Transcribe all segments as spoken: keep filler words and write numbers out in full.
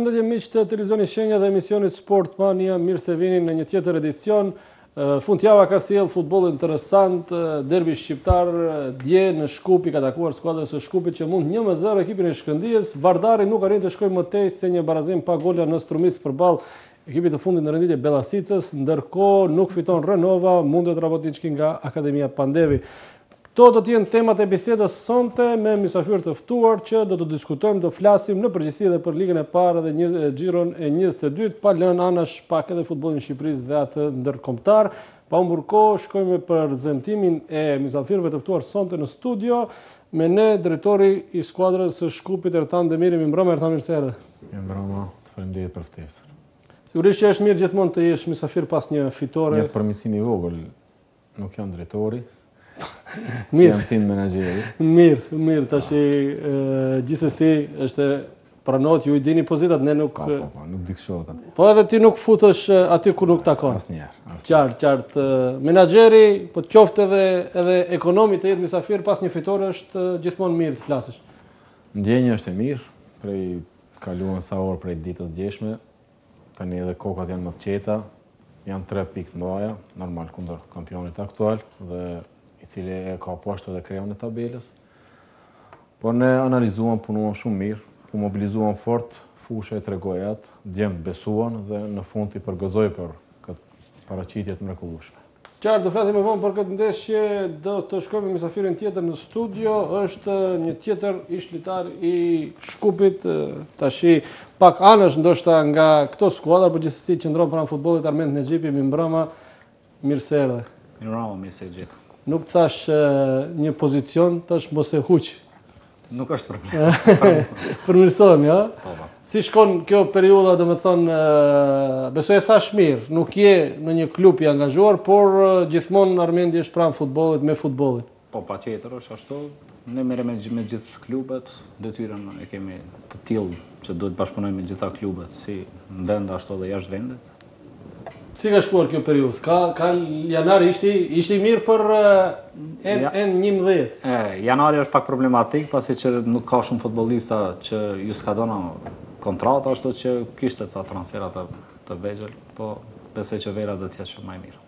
Përshëndetje miq të televizionit Shenja dhe emisionit Sport Mania, mirë se vini në një tjetër edicion. Fundjava ka sjellë futboll interesant, derbi shqiptar dje në Shkup i ka takuar skuadrës së Shkupit që mund një me zero ekipin e Shkëndijës. Vardari nuk arrin të shkojë më tej se një barazim pa gola në Strumic përballë ekipit të fundit në renditje Bellasicës, ndërkohë nuk fiton Renova, mundet Rabotiçki nga Akademia Pandevi. Këto do të jenë temat e bisedës sonte me mysafir të ftuar që do të diskutojmë, do flasim në përgjithësi edhe për ligën e parë dhe një Giron e njëzet e dytë, pa lënë anash pak edhe futbollin Shqipërisë dhe atë ndërkombëtar. Pa humbur kohë, shkojmë për prezantimin e mysafirëve të ftuar sonte në studio me ne drejtori i skuadrës së Shkupit Ertan Demiri. Mirëmbrëma Ertan, mirë se erdhe. Mirëmbrëma, të faleminderit për ftesën. Sigurisht që është mirë gjithmonë të jesh mysafir pas një fitore. Një përmirësim i vogël, nuk jam drejtori. Mirë. Jam team menaxheri. Mirë, mirë, tash gjithsesi është pranohet, ju i dini pozitat, ne nuk Po, po, po, nuk di kështu atë. Po edhe ti nuk futesh aty ku nuk takon. Asnjëherë. Qartë, qartë. Menaxheri, po qoftë edhe edhe ekonomi të jetë mysafir pas një fitore është gjithmonë mirë të flasësh. Ndjenja është e mirë, prej kaluan sa orë prej ditës djeshme. Tani edhe kokat janë më të qeta, janë tre pikë të mëdha, normal kundër kampionit aktual dhe i cili e ka poshtë edhe kreun e tabelës. Por ne analizuam, punuam shumë mirë, u mobilizuam fort, fusha e tregoi atë, djemt besuan dhe në fund i përgëzoi për këtë paraqitje të mrekullueshme. Qartë, do flasim më vonë për këtë ndeshje, do të shkojmë me mysafirin tjetër në studio, është një tjetër ish-lojtar i Shkupit, tashi pak anësh ndoshta nga këto skuadra, por gjithsesi qëndron pranë futbollit Armend Nexhipi. Mirëmbrëma, mirë se erdhe. Mirëmbrëma, mirë se gjithë. Nuk thash një pozicion, thash mos e huq. Nuk është problem. Përmirësohemi, ja? Po, po. Si shkon kjo periudha, do me thonë, besoj e thash mirë, nuk je në një klub i angazhuar, por gjithmonë Armendi është pranë futbollit, me futbollit. Po, pa tjetër është ashtu. Ne merrem me gjithë klubet, detyrën e kemi të tillë që duhet bashkëpunojmë me gjitha klubet, si në vend ashtu dhe jashtë vendet. Si ka shkuar kjo periudhë? Ka, ka janari ishte, ishte i mirë për N njëmbëdhjetë? E, janari është pak problematik, pasi që nuk ka shumë futbollista që ju s'ka dona kontrata, ashtu që kishte ca transferat të, të vegjël, po besoj që vera do të jetë shumë më e mirë.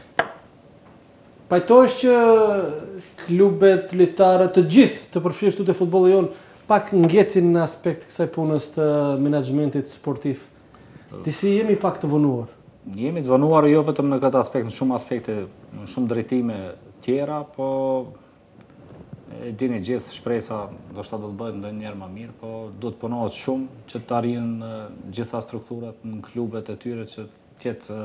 Pajtohesh që klubet, lojtarët, të gjithë të përfshirë të futbollit jon pak ngecin në aspekt kësaj punës të menaxhmentit sportiv. Disi jemi pak të vonuar. Jemi të vonuar jo vetëm në këtë aspekt, në shumë aspekte, në shumë drejtime tjera, po e dini gjithë shpresa, do shta do të bëhet ndonjëherë më mirë, po do të punohet shumë që të arrijën gjitha strukturat në klubet e tyre që të jetë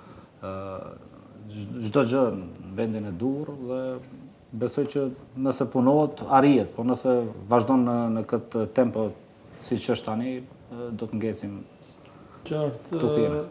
çdo gjë në vendin e duhur dhe besoj që nëse punohet arrihet, po nëse vazhdon në, në këtë tempo siç është tani, do të ngecim. Qartë.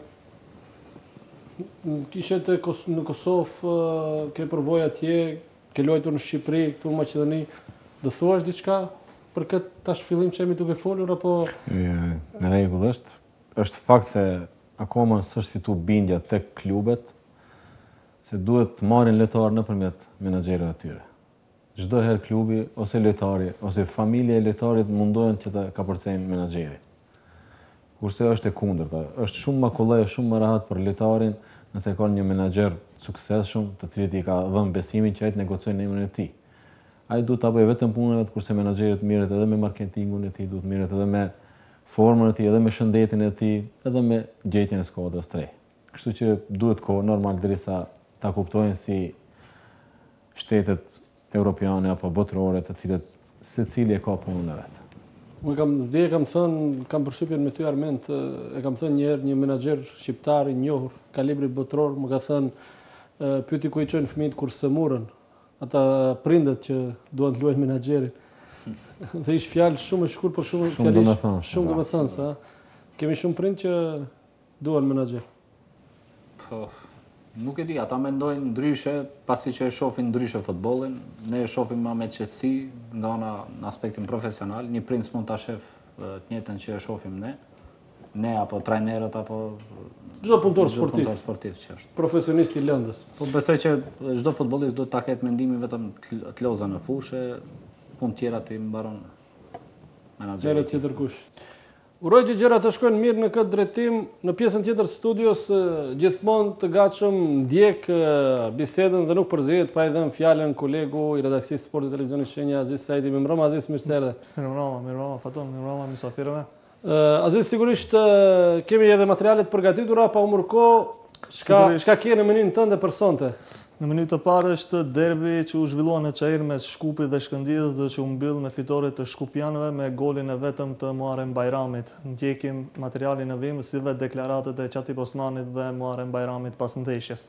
Kishe të në Kosovë, ke përvoj atje, ke luajtur në Shqipëri, këtu në Maqedoni, do thuash diçka për këtë tash fillim që jemi duke folur, apo? Në rregull është. Është fakt se akoma s'është fitu bindja tek klubet, se duhet të marrin lojtar nëpërmjet menaxherëve të tyre. Çdo herë klubi ose lojtari ose familja e lojtarit mundohen që ta kapërcejnë menaxherin. Kurse është e kundërta, është shumë më kollaj, shumë më rahat për lojtarin nëse ka një menaxher të suksesshëm, të cilit i ka dhënë besimin që ai të negocojë në emrin e tij. Ai duhet ta bëjë vetëm punën e vet, kurse menaxheri mirret edhe me marketingun e tij, duhet mirret edhe me formën e tij, edhe me shëndetin e tij, edhe me gjetjen e skuadrës së re. Kështu që duhet kohë normal derisa ta kuptojnë si shtetet europiane apo botërore, të cilët secili e ka punën e vet. Unë kam zdje, kam thënë, kam përshtypjen me ty Armend, e kam thënë një herë një menaxher shqiptar i njohur, kalibri botror, më ka thënë pyeti ku i çojnë fëmijët kur sëmurën, ata prindët që duan të luajnë menaxherin. Dhe ish fjalë shumë e shkurt, por shumë fjalish, shumë domethënëse, kemi shumë prindë që duan menaxher. Po, nuk e di, ata mendojnë ndryshe, pasi që e shohin ndryshe futbollin, ne e shohim më me qetësi nga ana në aspektin profesional. Një prind s'mund ta shef të njëjtën që e shohim ne, ne apo trajnerët apo çdo punëtor sportiv. Punëtor sportiv që është. Profesionist i lëndës. Po besoj që çdo futbollist do ta ketë mendimin vetëm të loza në fushë, punë tjera ti mbaron menaxheri. Merret tjetër kush. Uroj që gjërat të shkojnë mirë në këtë drejtim. Në pjesën tjetër studios gjithmonë të gatshëm ndjek bisedën dhe nuk përzihet pa i dhënë fjalën kolegu i redaksisë Sportit Televizionit Shenja Aziz Saidi. Mirëmbrëma Aziz, mirë se erdhe. Mirëmbrëma, mirëmbrëma Faton, mirëmbrëma mysafirëve. Aziz, sigurisht kemi edhe materialet përgatitura, pa humbur kohë, çka çka ke në menyn tënde për sonte? Në menyu të parë është derbi që u zhvillua në Çajir mes Shkupit dhe Shkëndijës dhe që u mbyll me fitore të shkupianëve me golin e vetëm të Muharrem Bajramit. Ndjekim materialin në vim si dhe deklaratet e Qatip Osmanit dhe Muharrem Bajramit pas ndeshjes.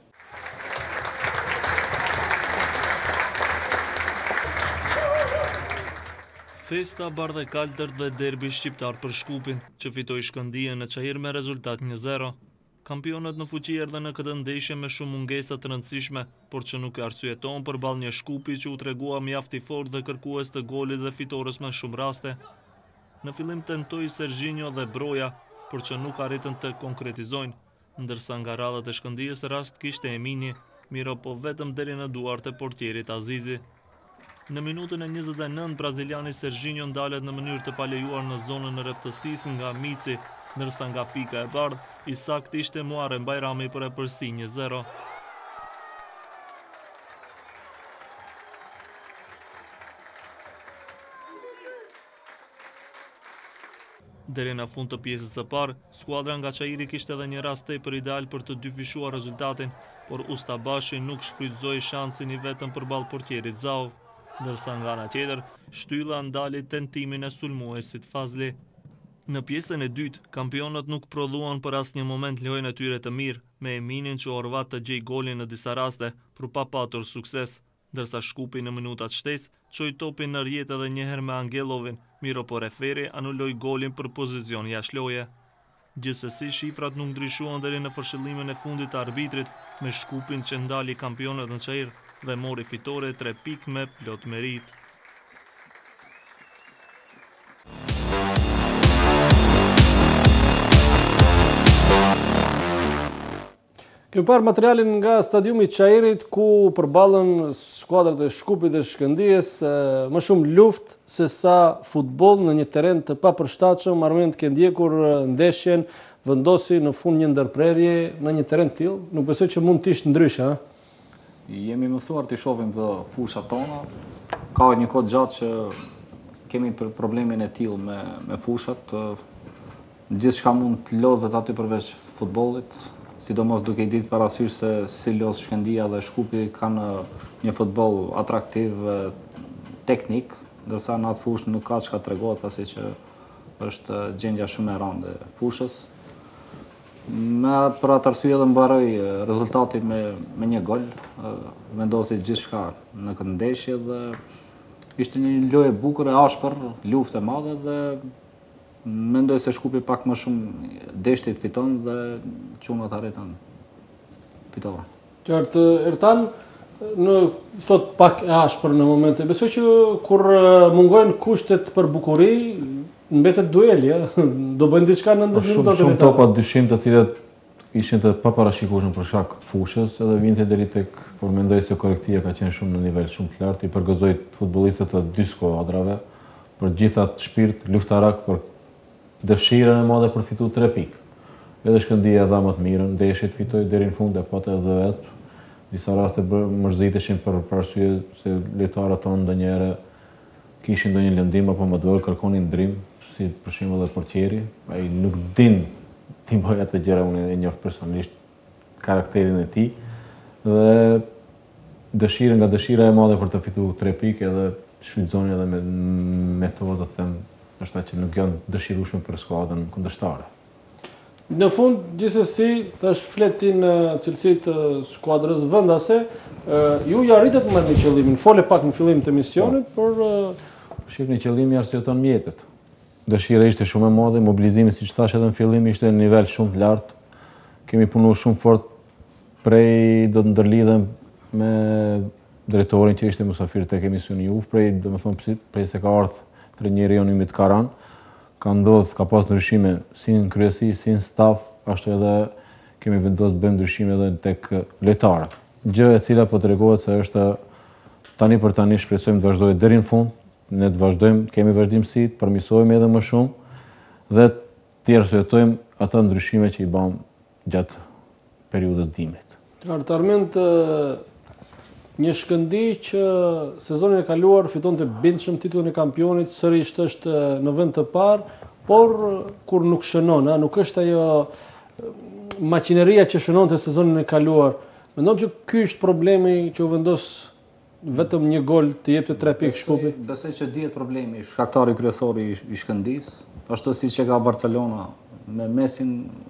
Festa bardhe kaltër dhe derbi shqiptar për Shkupin, që fitoi Shkëndijën në Çajir me rezultat një zero. Kampionët në fuqi erdhën në këtë ndeshje me shumë mungesa të rëndësishme, por që nuk e arsyeton përballë një Shkupi që u tregua mjaft i fortë dhe kërkues të golit dhe fitores me shumë raste. Në fillim tentoi Serginho dhe Broja, por që nuk arritën të konkretizojnë, ndërsa nga radhët e Shkëndijës rast kishte Emini, miro po vetëm deri në duart e portierit Azizi. Në minutën e njëzet e nëntë braziliani Serginho ndalet në mënyrë të palejuar në zonën e rreptësisë nga Mici, ndërsa nga pika e bardhë, i sakt ishte Muharrem Bajrami për e përsi një zero. Deri në fund të pjesës së parë, skuadra nga Çajiri kishte edhe një rast tepër ideal për të dyfishuar rezultatin, por Ustabashi nuk shfrytëzoi shansin i vetëm përballë portierit Zaov, ndërsa nga ana tjetër, Shtylla ndali tentimin e sulmuesit Fazli. Në pjesën e dytë, kampionët nuk prodhuan për asnjë moment lojën e tyre të mirë, me Eminin që orvat të gjej golin në disa raste, por pa patur sukses, ndërsa Shkupi në minutat shtesë çoi topin në rrjet edhe një herë me Angelovin, miro po referi anuloi golin për pozicion jashtëloje. Gjithsesi, shifrat nuk ndryshuan deri në fërshëllimin e fundit të arbitrit, me Shkupin që ndali kampionët në Çajir dhe mori fitore tre pikë me plot merit. Kemi parë materialin nga stadiumi i Çajirit ku përballen skuadrat e Shkupit dhe Shkëndijës, më shumë luftë se sa futboll në një terren të papërshtatshëm. Armend ke ndjekur ndeshjen, vendosi në fund një ndërprerje në një terren të tillë, nuk besoj që mund të ishte ndryshe, ha? Jemi mësuar të shohim të fushat tona. Ka një kohë gjatë që kemi për problemin e tillë me me fushat. Gjithçka mund të lozet aty përveç futbollit. Sidomos duke i ditë parasysh se si los Shkëndija dhe Shkupi kanë një futboll atraktiv, teknik, ndërsa në atë fushë nuk ka çka tregohet, pasi që është gjendja shumë e rëndë e fushës. Me për atë arsye edhe mbaroi rezultati me me një gol, vendosi gjithçka në këtë ndeshje dhe ishte një lojë e bukur, e ashpër, luftë e madhe dhe mendoj se Shkupi pak më shumë deshtit fiton dhe çunat arritën fitore. Qartë, Ertan, në thot pak e ashpër në momente. Besoj që kur mungojnë kushtet për bukuri, mbetet dueli, ja? Do bëjnë diçka në ndër minuta të Shumë topa dyshim të cilët ishin të paparashikueshëm për shkak të fushës, edhe vinte deri tek, por mendoj se korekcia ka qenë shumë në nivel shumë të lartë, i përgëzoi futbollistët të dy skuadrave për gjithat shpirt luftarak, për dëshirën e madhe për fitu tre pikë. Edhe Shkëndija dha më të mirën, ndeshjet fitoi deri në fund e pate edhe vet. Disa raste mërziteshin për arsye se lojtarët tonë ndonjëherë kishin ndonjë lëndim apo më të vogël kërkonin ndrim, si për shembull edhe portieri, ai nuk din ti bëj atë gjëra, unë e njoh personalisht karakterin e tij dhe dëshira nga dëshira e madhe për të fituar tre pikë edhe shfrytëzoni edhe me metodë të them është që nuk janë dëshirueshme për skuadrën kundërshtare. Në fund, gjithsesi, tash fletin cilësitë të skuadrës vendase, ju ja arritët me një qëllimin, fole pak në fillim të misionit, por shihni qëllimi arsyeton mjetet. Dëshira ishte shumë e madhe, mobilizimi, siç thash edhe në fillim, ishte në nivel shumë të lartë. Kemi punuar shumë fort prej do të ndërlidhem me drejtorin që ishte mysafir tek emisioni Juve, prej domethënë prej se ka ardhur trajneri jon Ymit Karan, ka ndodhur, ka pas ndryshime si në kryesi, si në staf, ashtu edhe kemi vendosur bëjmë ndryshime edhe tek lojtarët. Gjë e cila po tregohet se është tani për tani shpresojmë të vazhdojë deri në fund, ne të vazhdojmë, kemi vazhdimsi, të përmirësohemi edhe më shumë dhe të arsyejtojmë ato ndryshime që i bëm gjatë periudhës dimrit. Qartë Armend, një Shkëndi që sezonin e kaluar fiton të bindshëm titullin e kampionit, sërish është në vend të parë, por kur nuk shënon, a, nuk është ajo maqineria që shënon të sezonin e kaluar. Mendon që ky është problemi që u vendos vetëm një gol të jep të tre pikë Shkupit? Besoj që dihet problemi, shkaktari kryesor i Shkëndisë, ashtu siç e ka Barcelona me Messin,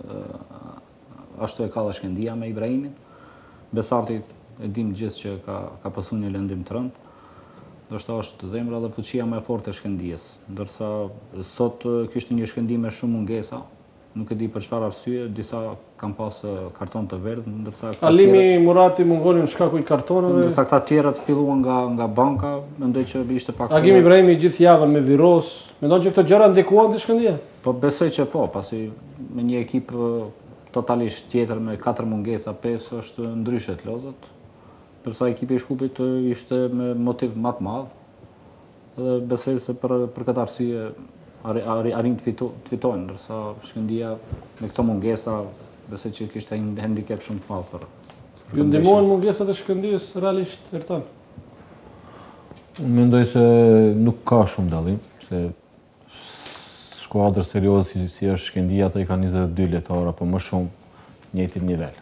ashtu e ka dhe Shkëndia me Ibrahimin. Besarti e dim gjithë që ka ka pasur një lëndim të rëndë. Ndoshta është zemra dhe fuqia më e fortë e Shkëndijës, ndërsa sot kishte një Shkëndi me shumë mungesa. Nuk e di për çfarë arsye, disa kanë pas karton të verdh, ndërsa këta Alimi Murati mungonin shkaku i kartonave. Ndërsa këta tjerët filluan nga nga banka, mendoj që ishte pak. Agim Ibrahimi gjithë javën me viros. Mendon që këto gjëra ndikuan te Shkëndia? Po besoj që po, pasi me një ekip totalisht tjetër me katër mungesa, pesë është ndryshe të lozët. Ndërsa ekipi i Shkupit ishte me motiv më të madh. Dhe besoj se për për këtë arsye arrin të fitojnë, ndërsa Shkëndia me këto mungesa besoj që kishte një handicap shumë të madh për. Ju ndihmuan mungesat e Shkëndijës realisht Ertan? Unë mendoj se nuk ka shumë dallim, se skuadrë serioze si, si është Shkëndia, ata i ka njëzet e dy lojtarë apo më shumë njëjtit nivel.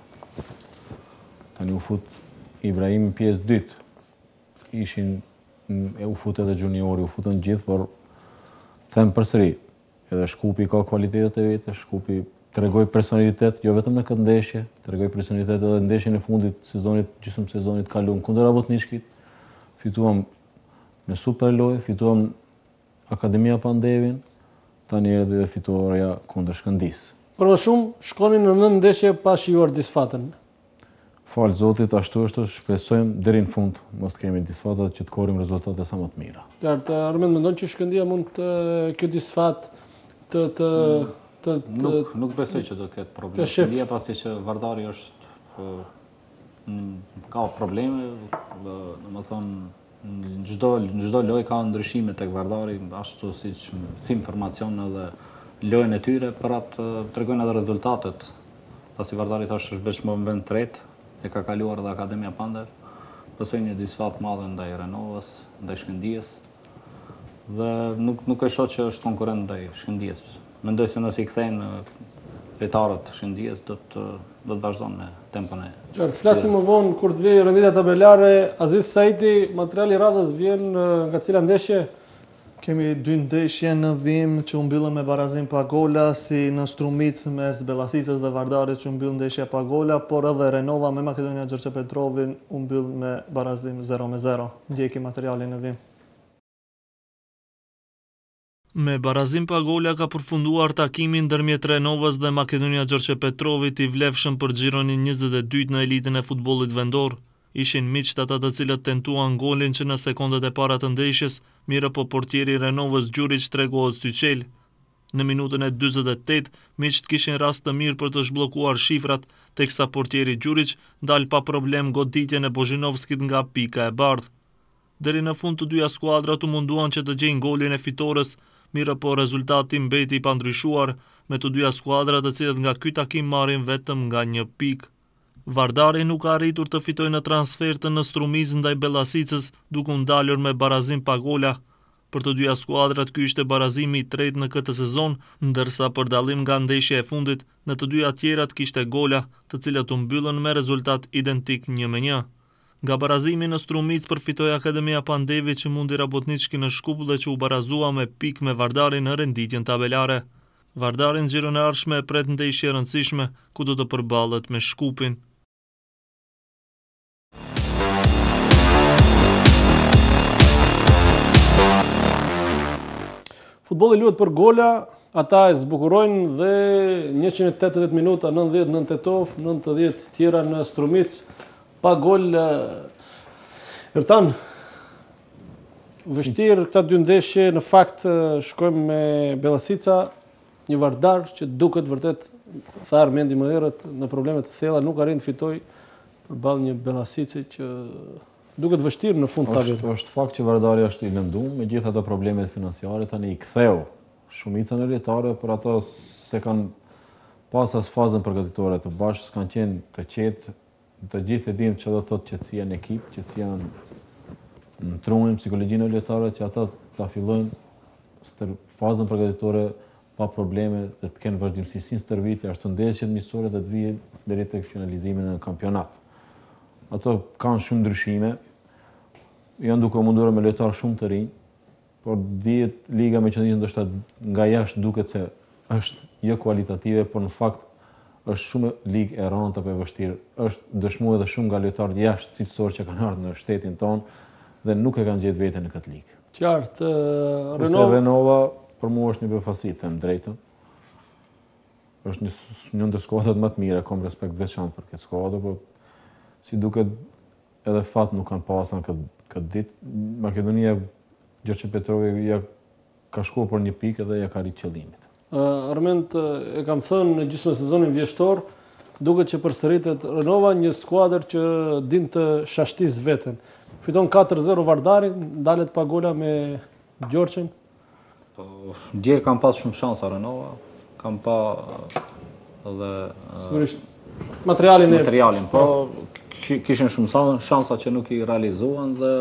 Tani u fut Ibrahimi pjesë dytë. Ishin e u fut edhe juniori, u futën gjithë, por them përsëri, edhe Shkupi ka kualitetet e vete, Shkupi tregoi personalitet, jo vetëm në këtë ndeshje, tregoi personalitet edhe në ndeshjen e fundit të sezonit, gjysmë sezonit kaluar kundër Rabotniçkit. Fituam me super lojë, fituam Akademia Pandevin, tani erdhi edhe fitoria kundër Shkëndisë. Por më shumë shkonin në nëntë ndeshje pa shijuar disfatën. Falë Zotit, ashtu është, shpresojmë deri në fund mos kemi disfatat që të korrim rezultate sa më të mira. Qartë Armend, mendon që Shkëndia mund të kjo disfat të të të, të nuk nuk besoj që do ketë problem. Shkëndia pasi që Vardari është ka probleme, domethënë në çdo në çdo lojë ka ndryshime tek Vardari, ashtu siç si informacion edhe lojën e tyre, për atë tregojnë edhe rezultatet. Pasi Vardari tash është vetëm në vend tretë, e ka kaluar edhe Akademia Pandev, besoj një disfat madhe ndaj Renovës, ndaj Shkëndijës, dhe nuk, nuk e shoh që është konkurrent ndaj Shkëndijës. Mendoj se nëse i kthejnë lojtarët të Shkëndijës, do të do të vazhdon me tempon e. Qartë, flasim më vonë kur të vijë renditja tabelare. Aziz Saidi, materiali i radhës vjen nga cila ndeshje? Kemi dy ndeshje në vim që u mbyllën me barazim pa gola, si në Strumic mes Bellasicës dhe Vardarit që u mbyll ndeshja pa gola, por edhe Renova me Makedonia Gjergjepetrovin u mbyll me barazim zero me zero. Ndjeki materialin në vim. Me barazim pa gola ka përfunduar takimin ndërmjet Renovës dhe Makedonia Gjergjepetrovit i vlefshëm për xhironin njëzet e dytë në elitën e futbollit vendor. Ishin miqt ata të cilët tentuan golin që në sekondet e para të ndeshjes, mirë po portieri Renovës Gjurić tregohet syqel. Në minutën e dyzet e tetë, miqt kishin rast të mirë për të zhbllokuar shifrat, teksa portieri Gjurić dal pa problem goditjen e Bozhinovskit nga pika e bardhë. Deri në fund të dyja skuadrat u munduan që të gjejnë golin e fitores, mirë po rezultati mbeti i pandryshuar, me të dyja skuadrat të cilët nga ky takim marrin vetëm nga një pikë. Vardari nuk ka arritur të fitojë në transfertë në Strumic ndaj Bellasicës, duke u ndalur me barazim pa gola. Për të dyja skuadrat ky ishte barazimi i tretë në këtë sezon, ndërsa për dallim nga ndeshja e fundit, në të dyja tjerat kishte gola, të cilat u mbyllën me rezultat identik një me një. Nga barazimi në Strumic përfitoi Akademia Pandevi që mundi Rabotniçki në Shkup dhe që u barazua me pikë me Vardarin në renditjen tabelare. Vardari në xhiron e ardhshme e pret ndeshje e rëndësishme, ku do të përballet me Shkupin. Futbolli luhet për gola, ata e zbukurojnë dhe njëqind e tetëdhjetë minuta, nëntëdhjetë në Tetov, nëntëdhjetë tjera në Strumic, pa gol. Ertan, vështirë këta dy ndeshje, në fakt shkojmë me Bellasica, një Vardar që duket vërtet, tha Armendi më herët, në probleme të thella, nuk arrin të fitoj përballë një Bellasici që duket vështirë në fund tabelës. Është, është fakt që Vardari është i lënduar me gjithë ato problemet financiare, tani i ktheu shumica në lojtarë, por ato se kanë pas as fazën përgatitore të bashkë, s'kan qenë të qetë, të gjithë e dim që do thotë qetësia në ekip, qetësia në trunin, psikologjinë e lojtarëve, që ata ta fillojnë fazën përgatitore pa probleme dhe të kenë vazhdimësi si në stërvitje, ashtu ndeshjet miqësore dhe të vijnë deri tek finalizimi në kampionat. Ato kanë shumë ndryshime, janë duke munduar me lojtarë shumë të rinj, por dihet liga me qëndrim ndoshta nga jashtë duket se është jo kualitative, por në fakt është shumë ligë e rëndë apo e vështirë. Është dëshmuar edhe shumë nga lojtarët jashtë cilësor që kanë ardhur në shtetin tonë dhe nuk e kanë gjetë veten në këtë ligë. Qartë, Renova Renova për mua është një befasi, them drejtën. Është një një ndër skuadrat më të mira, kam respekt veçantë për këtë skuadër, por si duket edhe fat nuk kanë pasur këtë këtë ditë. Makedonia Gjergj Petrovi ja ka shkuar për një pikë dhe ja ka rrit qëllimit. Armend, e kam thënë në gjysmë sezonin vjeshtor, duket që përsëritet Renova, një skuadër që din të shashtis veten. Fiton katër zero Vardarin, ndalet pa gola me Gjorçën. Po, dje kam pas shumë shansa Renova, kam pa edhe Sigurisht materialin e materialin, po kishin shumë shansa që nuk i realizuan dhe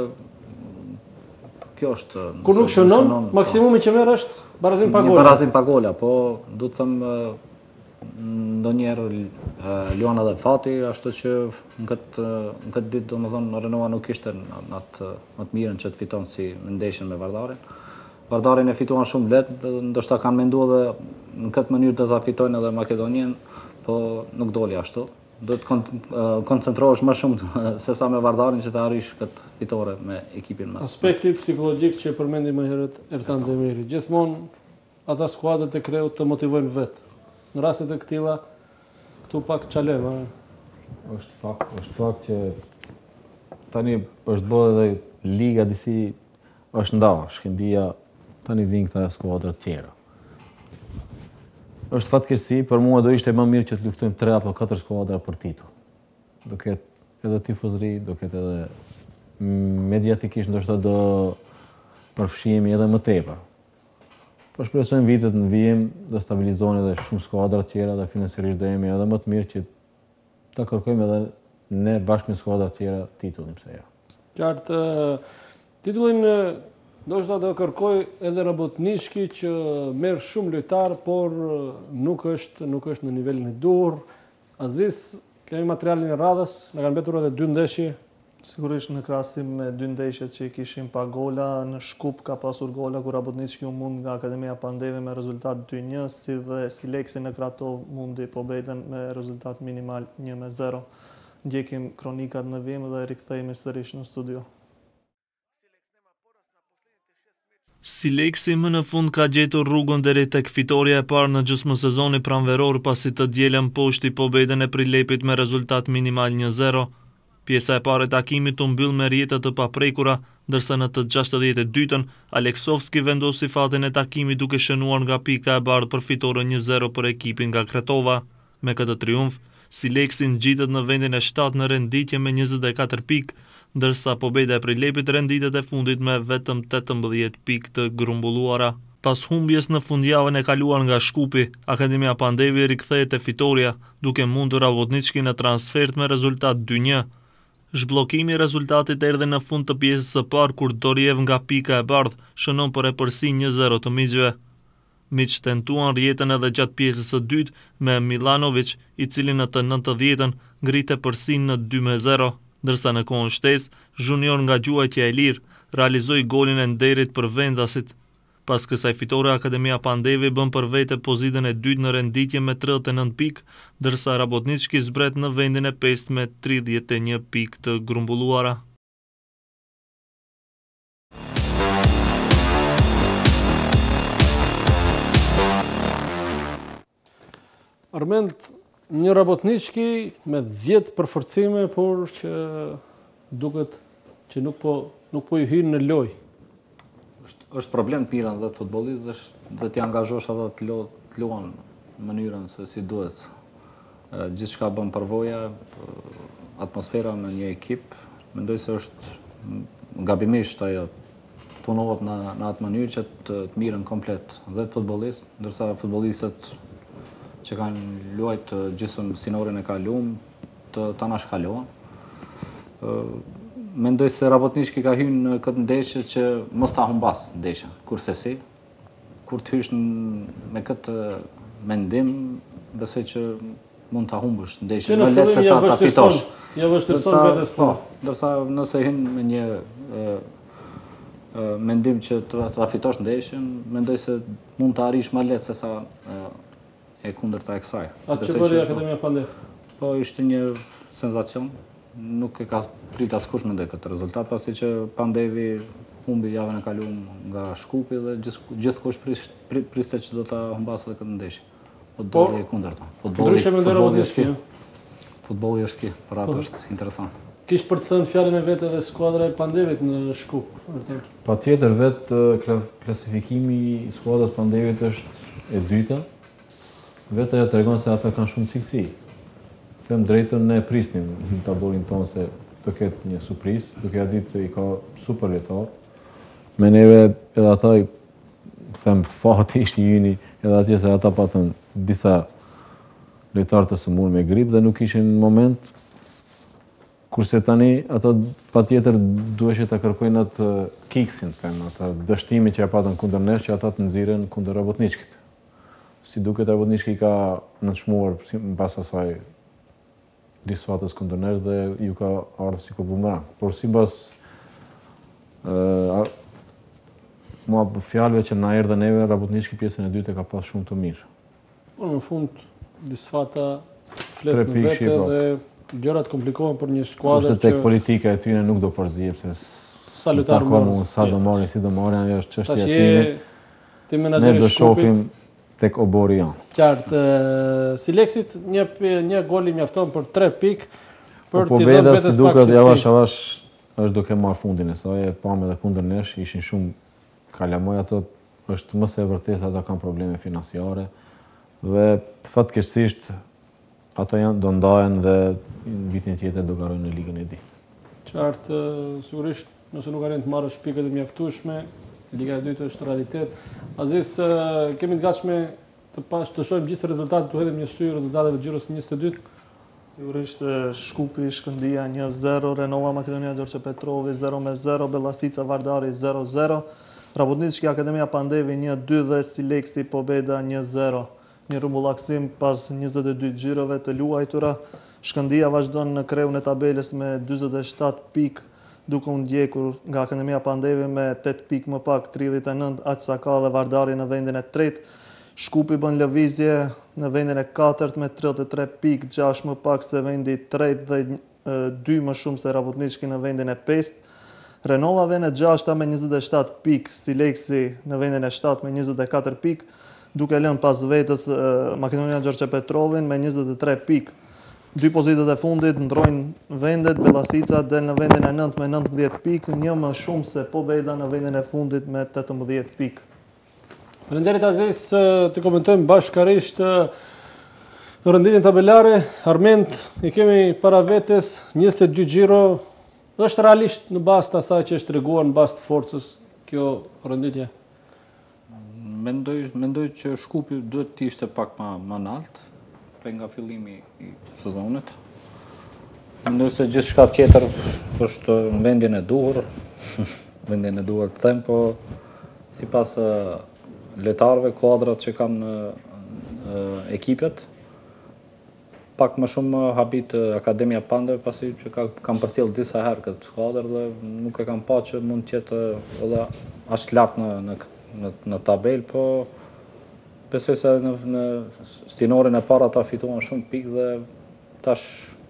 kjo është... Kur nuk shënon, maksimumi që merr është barazim pa gola. Një barazim pa gola, po du të thëmë ndonjëherë luan edhe fati, ashtu që në këtë, në këtë ditë do më thonë Renova nuk ishte në atë më të mirën që të fiton si në ndeshjen me Vardarin. Vardarin e fituan shumë lehtë, ndoshta kanë menduar edhe në këtë mënyrë të ta fitojnë edhe Maqedonien, po nuk doli ashtu. Do të koncentrohesh më shumë se sa me Vardarin që të arrish këtë fitore me ekipin më. Aspekti psikologjik që përmendi më herët Ertan Demiri. Gjithmonë ata skuadrat e kreut të motivojnë vetë. Në rastet e këtilla, këtu pak çalem, a? Është fakt, është fakt që tani është bërë edhe liga disi është nda, Shkëndija tani vijnë këta skuadra të tjera. Është fatkeqësi, për mua do ishte më mirë që të luftojmë tre apo katër skuadra për titull. Do ketë edhe tifozëri, do ketë edhe mediatikisht ndoshta do përfshihemi edhe më tepër. Po shpresojmë vitet në vijim do stabilizohen edhe shumë skuadra të tjera dhe financiarisht do jemi edhe më të mirë që ta kërkojmë edhe ne bashkë me skuadra të tjera titullin, pse jo. Qartë, titullin ndoshta do kërkoj edhe Rabotnishki që merr shumë lojtar, por nuk është nuk është në nivelin e duhur. Aziz, kemi materialin e radhës, na kanë mbetur edhe dy ndeshje. Sigurisht në krahasim me dy ndeshjet që kishin pa gola, në Shkup ka pasur gola kur Rabotnishki u mund nga Akademia Pandeve me rezultat dy një, si dhe Sileksi në Kratov mundi pobedën me rezultat minimal një me zero. Ndjekim kronikat në vim dhe rikthehemi sërish në studio. Sileksi më në fund ka gjetur rrugën deri tek fitoria e parë në gjysmë sezoni pranveror pasi të dielën poshti pobedën e Prilepit me rezultat minimal një zero. Pjesa e parë e takimit u mbyll me rjete të paprekura, ndërsa në të gjashtëdhjetë e dytën Aleksovski vendosi fatin e takimit duke shënuar nga pika e bardhë për fitoren një zero për ekipin nga Kretova. Me këtë triumf, Sileksi ngjitet në vendin e shtatë në renditje me njëzet e katër pikë, ndërsa pobeda e Prilepit renditet e fundit me vetëm tetëmbëdhjetë pikë të grumbulluara. Pas humbjes në fundjavën e kaluar nga Shkupi, Akademia Pandevi rikthehet te fitoria, duke mundur Rabotnishki në transfert me rezultat dy një. Zhbllokimi i rezultatit erdhi në fund të pjesës së parë kur Doriev nga pika e bardhë shënon për epërsi një zero të miqve. Miq tentuan rjetën edhe gjatë pjesës së dytë me Milanovic, i cili në të nëntëdhjetën ngrite epërsinë në dy me zero. Ndërsa në kohën shtesë, Junior nga gjuajtja e lirë realizoi golin e nderit për vendasit. Pas kësaj fitore, Akademia Pandevi bën për vete pozitën e dytë në renditje me tridhjetë e nëntë pikë, ndërsa Rabotnishki zbret në vendin e pestë me tridhjetë e një pikë të grumbulluara. Armend, një Rabotnishki me dhjetë përforcime, por që duket që nuk po nuk po i hyn në lojë. Është është problem pira dhe të futbollistë dhe të angazhosh ata të lo, të luan në mënyrën se si duhet. Gjithçka bën përvoja, atmosfera në një ekip, mendoj se është gabimisht ajo punohet në, në atë mënyrë që të, të mirën komplet dhe të futbolist, ndërsa futbolistët që kanë luajt gjithëm sinorin e kaluam, të ta nashkalohen. Mendoj se Rabotniçki ka hyrë në këtë ndeshje që mos ta humbas ndeshja, kurse si. Kur të hysh me këtë mendim, besoj që mund ta humbësh ndeshjen më lehtë se sa ta fitosh. Ja vështirëson vetes po. Ndërsa nëse hyn me një e, e, mendim që të ta fitosh ndeshjen, mendoj se mund ta arrish më lehtë se sa e, e kundërta e kësaj. Atë që bëri Akademia Pandev. Po ishte një senzacion. Nuk e ka prit askush mendoj këtë rezultat, pasi që Pandevi humbi javën e kaluar nga Shkupi dhe gjithkush priste që do ta humbasë edhe këtë ndeshje. Po do e kundërta. Ndryshe mendoj Rabotniçki. Futbolli është ki, për atë është interesant. Kish për të thënë fjalën e vet edhe skuadra e Pandevit në Shkup, vërtet. Patjetër vetë klasifikimi i skuadrës Pandevit është e dyta. Vetë ajo tregon se ata kanë shumë cilësi. Them drejtën, ne prisnim në tabellin tonë se të ketë një surprizë, duke ja ditë se i ka super lojtar. Me neve edhe ata, them fati ishte jyni, edhe atje se ata patën disa lojtarë të sëmurë me grip dhe nuk ishin në moment, kurse tani ata patjetër duheshin të kërkojnë atë kiksin, them, atë dështimin që ja patën kundër nesh, që ata të nxiren kundër Rabotniçkit. Si duket Rabotniçki ka nënçmuar mbas asaj disfatës kundër nesh dhe ju ka ardhur si kur bumerang. Por sipas ë mua fjalëve që na erdhën neve, Rabotniçki pjesën e dytë ka pas shumë të mirë. Po në fund disfata flet në vete dhe gjërat komplikohen për një skuadër që tek politika e tyre nuk do përzihet pse sa lojtarë morën, sa do marrin, si do marrin, ajo është çështja e tyre. Ti menaxheri i Shkupit tek obori janë. Qartë, si Leksit një një gol i mjafton për tre pikë për të dhënë vetes pak. Duket javash javash është duke marr fundin e saj, e pam edhe kundër nesh, ishin shumë kalamoj ato, është më së vërtetë ata kanë probleme financiare dhe fatkeqësisht ata janë do ndahen dhe në vitin tjetër do garojnë në ligën e dytë. Qartë, sigurisht nëse nuk arrin të marrësh pikët e mjaftueshme, Liga e dytë është realitet. Aziz, kemi të gatshme të pas të shohim gjithë rezultatet, të hedhim një sy rezultateve të gjyrës njëzet e dytë. Sigurisht Shkupi Shkëndia një zero, Renova Makedonia Gjorgje Petrovi zero me zero, Bellasica Vardari zero zero, Rabotniçki Akademia Pandevi një dy dhe Sileksi Pobeda një zero. Një rrumbullaksim pas njëzet e dy gjyrëve të luajtura. Shkëndia vazhdon në kreun e tabelës me dyzet e shtatë pikë, duke u ndjekur nga Akademia Pandevi me tetë pikë më pak, tridhjetë e nëntë, aq sa ka dhe Vardari në vendin e tretë. Shkupi bën lëvizje në vendin e katërt me tridhjetë e tre pikë, gjashtë më pak se vendi i tretë dhe dy më shumë se Rabotniçki në vendin e pestë. Renova vjen e gjashta me njëzet e shtatë pikë, Sileksi në vendin e shtatë me njëzet e katër pikë, duke lënë pas vetës Makedonia Gjorgje Petrovin me njëzet e tre pikë. Dy pozitat e fundit ndrojnë vendet, Bellasica del në vendin e nëntë me nëntëmbëdhjetë pikë, një më shumë se Pobeda në vendin e fundit me tetëmbëdhjetë pikë. Faleminderit Aziz, të komentojmë bashkarisht rënditjen tabelare. Armend, i kemi para vetes njëzet e dy xhiro. Është realisht në bazë të asaj që është treguar në bazë të forcës kjo rënditje? Mendoj, mendoj që Shkupi duhet të ishte pak më më lart për nga fillimi i sezonit. Mendoj se gjithçka tjetër është në vendin e duhur, vendin e duhur të them, po sipas lojtarëve, kuadrat që kanë ekipet, pak më shumë habit Akademia Pandev, pasi që ka, kanë përcjell disa herë këtë skuadër dhe nuk e kanë pa që mund të jetë edhe aq lart në në në, në tabel, po besoj se në, në stinorin e parë ata fituan shumë pikë dhe tash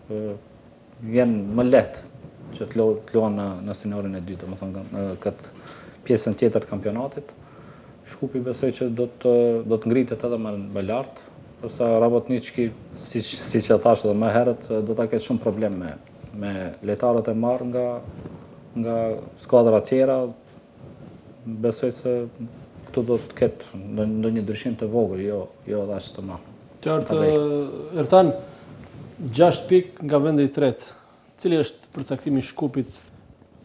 vjen më lehtë që të luan në, në stinorin e dytë, domethënë në këtë pjesën tjetër të kampionatit. Shkupi besoj që do të do të ngritet edhe më, më lart, përsa Rabotniçki, siç siç e thash edhe më herët, do ta ketë shumë problem me me lojtarët e marrë nga nga skuadra tjera. Besoj se këtu do të ketë ndonjë ndryshim të vogël, jo jo aq të madh. Qartë, Ertan, gjashtë pikë nga vendi i tretë. Cili është përcaktimi i Shkupit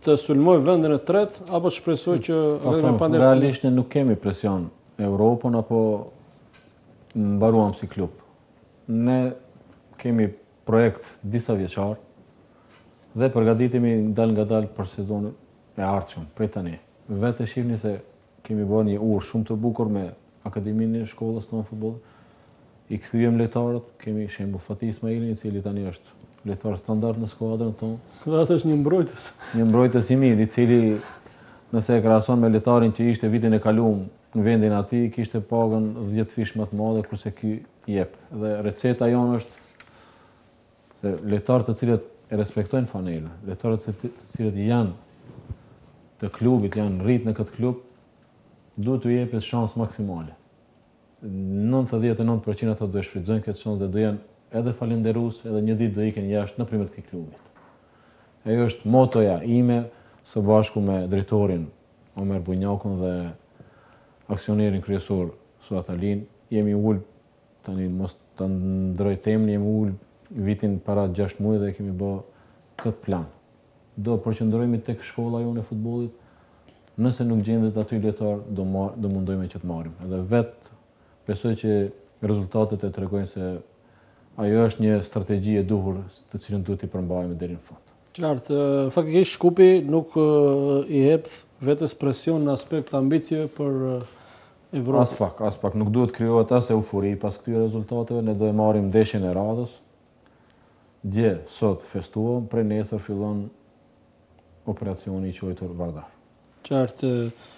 të sulmoj vendin e tret, apo të shpresoj që me pandem. Realisht ne nuk kemi presion Europën apo mbaruam si klub. Ne kemi projekt disa vjeçar dhe përgatitemi dal nga dal për sezonin e ardhshëm, prej tani. Vetë shihni se kemi bërë një urë shumë të bukur me akademinë e shkollës tonë futboll. I kthyem lojtarët, kemi shembull Fatih Ismailin, i cili tani është lojtar standard në skuadrën tonë. Këtë është një mbrojtës. Një mbrojtës i mirë, i cili nëse e krahason me lojtarin që ishte vitin e kaluar në vendin atij, kishte pagën dhjetë fish më të madhe kurse ky jep. Dhe receta jonë është se lojtarët të cilët e respektojnë fanelën, lojtarët të cilët janë të klubit, janë rrit në këtë klub, duhet t'u jepet shansë maksimale. nëntëdhjetë e nëntë përqind ato do e shfrytëzojnë këtë shansë dhe do janë edhe falenderues, edhe një ditë do iken jashtë nëpërmjet këtij klubit. Ajo është motoja ime së bashku me drejtorin Omer Bunjakun dhe aksionerin kryesor Suat Alin. Jemi ul tani mos ta ndroj temën, jemi ul vitin para gjashtë muaj dhe kemi bë këtë plan. Do përqendrohemi tek shkolla jonë e futbollit. Nëse nuk gjendet aty lojtar, do mar, do mundojmë që të marrim. Edhe vetë besoj që rezultatet e tregojnë se ajo është një strategji e duhur të cilën duhet t'i përmbajmë deri në fund. Qartë, faktikisht Shkupi nuk i jep vetes presion në aspekt ambicieve për Evropë. As pak, as pak. Nuk duhet krijohet as eufori pas këtyre rezultateve, ne do e marrim ndeshjen e radhës. Dje, sot festuam, prej nesër fillon operacioni i quajtur Vardar. Qartë,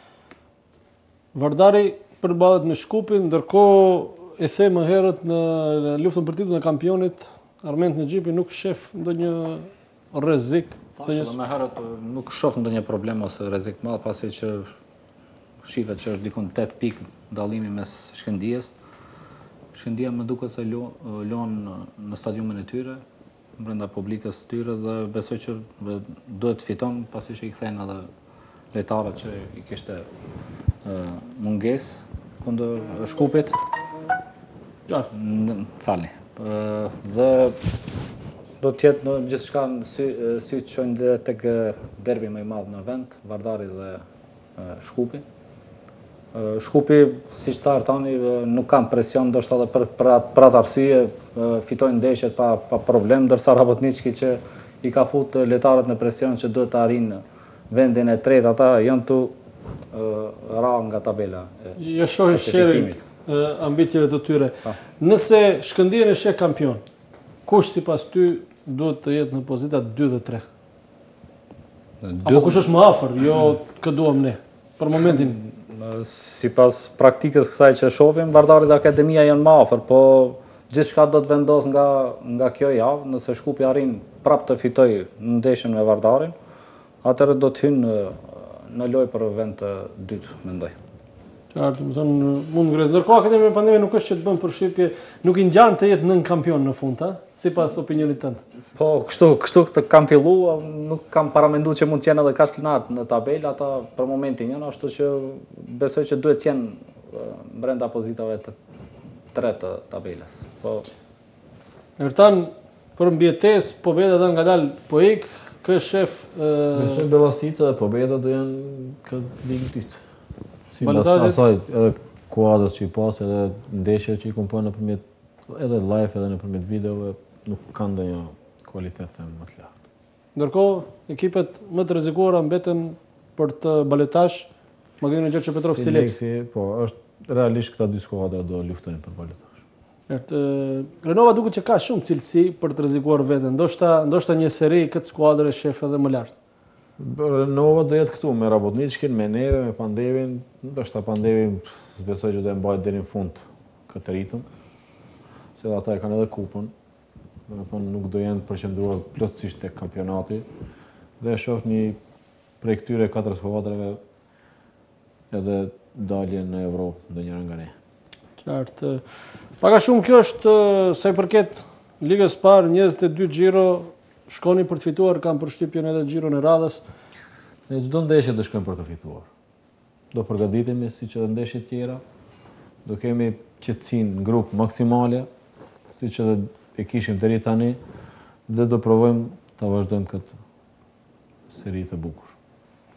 Vardari përballet me Shkupin, ndërkohë e the më herët në luftën për titullin e kampionit, Armend Nexhipi nuk shef ndonjë rrezik. Ndonjë më herët nuk shoh ndonjë problem ose rrezik madh, pasi që shihet që është dikon tetë pikë dallimi mes Shkëndijës. Shkëndija më duket se luan në stadiumin e tyre, brenda publikës së tyre, dhe besoj që duhet fiton, pasi që i kthejnë edhe lojtarët që i kishte mungesë kundër Shkupit. Qartë. Falni. Dhe do të jetë në gjithçka në sy, sy të çojnë dhe tek derbi më i madh në vend, Vardari dhe Shkupi. Shkupi, siç tha tani, nuk kanë presion, ndoshta edhe për për për atë arsye fitojnë ndeshjet pa pa problem, ndërsa Rabotniçki që i ka fut lojtarët në presion që duhet të arrijnë vendin e tretë, ata janë tu ra nga tabela. Jo shohin shërin ambicieve të tyre. Nëse Shkëndijën e sheh kampion, kush sipas ty duhet të jetë në pozitat dy dhe tre? Apo kush është më afër, jo kë duam ne, për momentin? Sipas praktikës kësaj që shohim, Vardari dhe Akademia janë më afër, po gjithçka do të vendos nga nga kjo javë, nëse Shkupi arrin prapë të fitojë në ndeshjen me Vardarin, atëherë do të hynë në, në lojë për vend të dytë, mendoj. Qartë, më thonë, mund ngret. Ndërkohë Akademia Pandemi nuk është që të bën përshtypje, nuk i ngjan të jetë nën kampion në fund, ha? Sipas opinionit tënd. Po, kështu, kështu të kam filluar, nuk kam paramenduar që mund të jenë edhe kaq lart në tabelë, ata për momentin janë, ashtu që besoj që duhet të jenë brenda pozitave të tre të tabelës. Po. Ertan, për mbjetesë, pobeda dhe ngadalë po ik, kë shef... Besoj Bellasica dhe pobeda do janë këtë ligë dytë. Si Balotaxhet? asaj, edhe kuadrës që i pas, edhe ndeshjet që i kom përnë nëpërmjet edhe live, edhe nëpërmjet videove, nuk kanë ndonjë kualitet më të lartë. Ndërkohë, ekipet më të rrezikuara mbeten për të balotazh, Magdalena Gjergj Petrov si Leksi. Po, është realisht këta dy skuadra do luftojnë për balotazh. Ert, Renova duket që ka shumë cilësi për të rrezikuar veten. Ndoshta, ndoshta një seri këtë skuadër e shef edhe më lart. Renova do jetë këtu me Rabotniçkin, me neve, me Pandevin, ndoshta Pandevin besoj që do e mbajë deri në fund këtë ritëm, se ata e kanë edhe kupën. Do të thonë nuk do jenë përqendruar plotësisht tek kampionati dhe shoh një prej këtyre katër skuadrave edhe dalje në Evropë ndonjëra nga ne. Qartë. Paka shumë kjo është sa i përket Ligës parë, njëzet e dy xhiro shkoni për të fituar, kanë përshtypjen edhe xhiron e radhës. Ne çdo ndeshje do shkojmë për të fituar. Do përgatitemi siç edhe ndeshjet tjera. Do kemi qetësinë në grup maksimale, siç edhe e kishim deri tani, dhe do provojmë ta vazhdojmë këtë seri të bukur.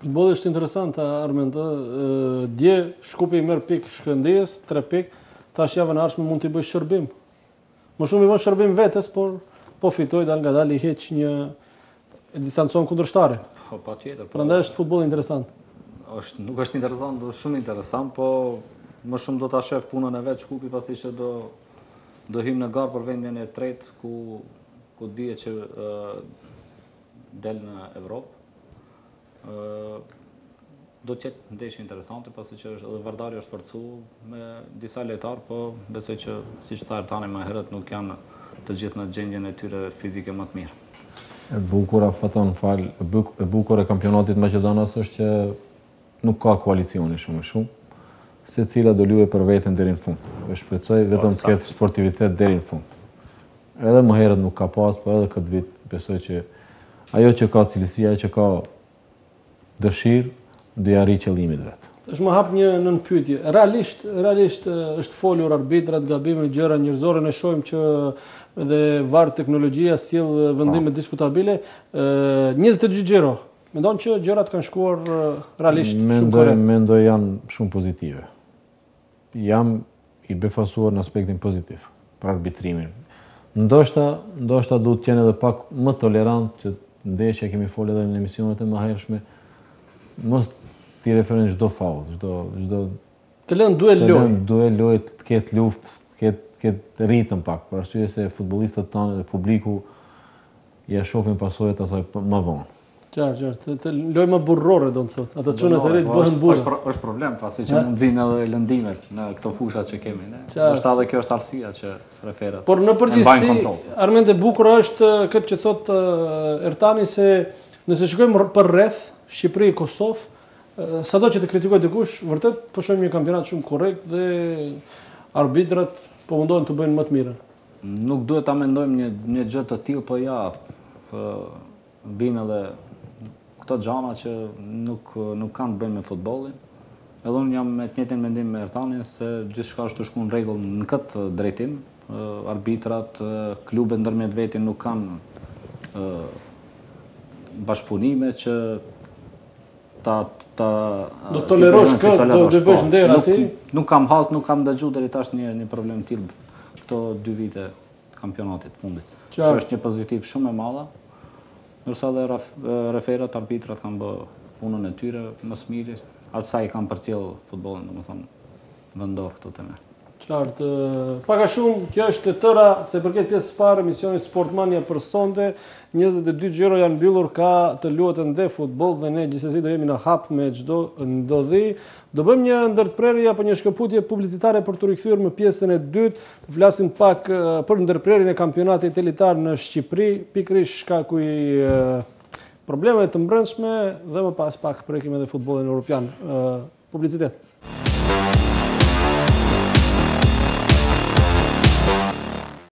Futbolli është interesant, Armend. Dje Shkupi i merr pikë Shkëndijës, tre pikë, tash javën e ardhshme mund t'i bëj shërbim. Më shumë i bën shërbim vetes, por po fitoj dal nga dal i heq një e distancon kundërshtarin. Po patjetër. Prandaj është futbolli interesant. Është nuk është interesant, është shumë interesant, po më shumë do ta shef punën e vet Shkupi pasi që do do hym në garë për vendin e tretë ku ku dihet që uh, del në Evropë. Uh, do të jetë ndeshje interesante pasi që është, edhe Vardari është forcuar me disa lojtar, po besoj që siç tha Ertani më herët nuk janë të gjithë në gjendjen e tyre fizike më të mirë. E bukur afaton fal, e bukur e kampionatit maqedonas është që nuk ka koalicioni shumë e shumë. Secila do luajë për veten deri në fund. E shpresoj vetëm të ketë sportivitet deri në fund. Edhe më herët nuk ka pas, por edhe këtë vit besoj që ajo që ka cilësi, ajo që ka dëshirë, do i arrijë qëllimin vet. Është më hap një nën pyetje. Realisht, realisht është folur arbitrat, gabime, gjëra njerëzore, ne shohim që edhe V A R teknologjia sjell vendime diskutabile. njëzet e dy gjëra. Mendon që gjërat kanë shkuar realisht shumë korrekt? Mendoj janë shumë pozitive. Jam i befasuar në aspektin pozitiv për arbitrimin. Ndoshta, ndoshta duhet të jenë edhe pak më tolerant që ndeshja kemi folur edhe në emisionet e mëhershme. Mos ti referojnë çdo faull, çdo çdo të lënë duel lojë. Të lënë duel lojë, të ketë luftë, të ketë ketë ritëm pak, për arsye se futbollistët tanë dhe publiku ja shohin pasojat asaj më vonë. Qartë, qartë, të lojë më burrore do të thotë. Ata çunat e rit bëhen burrë. Është problem, pasi që mund vinë edhe lëndimet në këto fusha që kemi ne. Është edhe kjo është arsyeja që referat. Por në përgjithësi, Armend, e bukur është këtë që thotë Ertani se nëse shikojmë për rreth Shqipëri, Kosovë, sado që të kritikoj dikush, vërtet po shohim një kampionat shumë korrekt dhe arbitrat po mundohen të bëjnë më të mirën. Nuk duhet ta mendojmë një një gjë të tillë, po ja, vinë edhe këto gjana që nuk nuk kanë të bëjnë me futbollin. Edhe unë jam me të njëjtin mendim me Ertanin se gjithçka është të shkuar në rregull në këtë drejtim. Arbitrat, klubet ndërmjet veti nuk kanë bashkëpunime që ta ta do tolerosh këtë, do të bësh nder aty. Nuk kam has, nuk kam dëgjuar deri tash një një problem të tillë këto dy vite kampionatit fundit. Kjo është një pozitiv shumë e madhe. Ndërsa edhe referat, arbitrat kanë bë punën e tyre më së miri, atë sa i kanë përcjell futbollin, domethënë vendor këto tema. Qartë, pak a shumë, kjo është e tëra se përket pjesës parë emisionit Sportmania për sonte. njëzet e dy gjëra janë mbyllur, ka të luhet ende futboll dhe ne gjithsesi do jemi në hap me çdo ndodhi. Do bëjmë një ndërprerje apo një shkëputje publicitare për të rikthyer në pjesën e dytë, të flasim pak për ndërprerjen e kampionatit elitar në Shqipëri, pikërisht shkaku i problemeve të brendshme dhe më pas pak prekim edhe futbollin evropian. Publicitet.